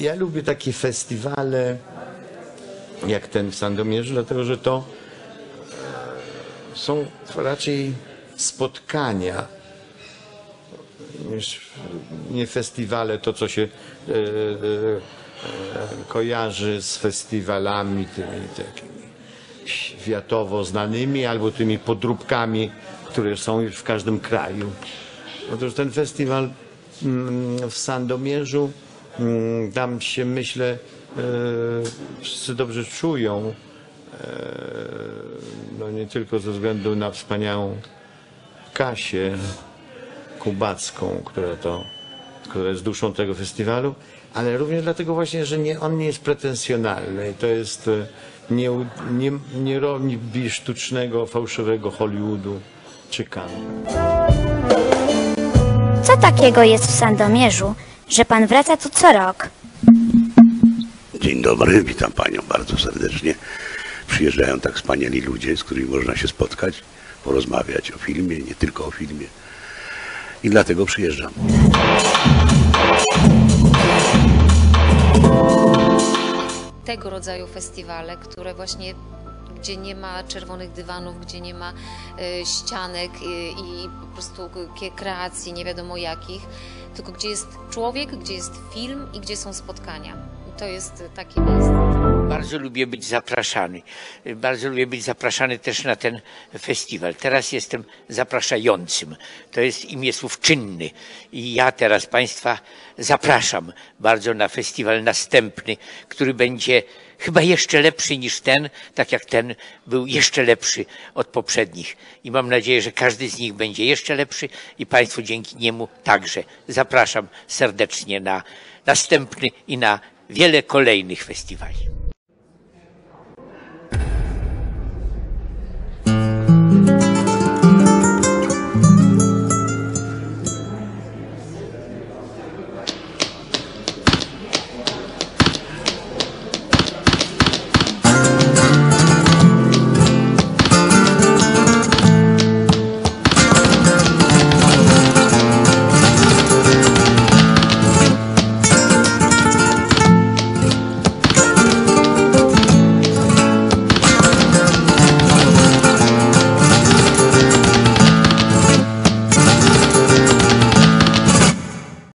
Ja lubię takie festiwale jak ten w Sandomierzu, dlatego że to są raczej spotkania niż nie festiwale, to co się kojarzy z festiwalami tymi takimi światowo znanymi albo tymi podróbkami, które są już w każdym kraju. Otóż ten festiwal w Sandomierzu, tam się myślę wszyscy dobrze czują, no nie tylko ze względu na wspaniałą Kasię Kubacką, która jest duszą tego festiwalu, ale również dlatego właśnie, że on nie jest pretensjonalny. To jest, nie robi sztucznego, fałszywego Hollywoodu czy Cannes. Co takiego jest w Sandomierzu, że pan wraca tu co rok? Dzień dobry, witam panią bardzo serdecznie. Przyjeżdżają tak wspaniali ludzie, z którymi można się spotkać, porozmawiać o filmie, nie tylko o filmie. I dlatego przyjeżdżam. Tego rodzaju festiwale, które właśnie, gdzie nie ma czerwonych dywanów, gdzie nie ma ścianek i po prostu kreacji nie wiadomo jakich, tylko gdzie jest człowiek, gdzie jest film i gdzie są spotkania. I to jest takie miejsce. Bardzo lubię być zapraszany. Bardzo lubię być zapraszany też na ten festiwal. Teraz jestem zapraszającym. To jest imię słów czynny. I ja teraz państwa zapraszam bardzo na festiwal następny, który będzie chyba jeszcze lepszy niż ten, tak jak ten był jeszcze lepszy od poprzednich. I mam nadzieję, że każdy z nich będzie jeszcze lepszy i państwo dzięki niemu także. Zapraszam serdecznie na następny i na wiele kolejnych festiwali.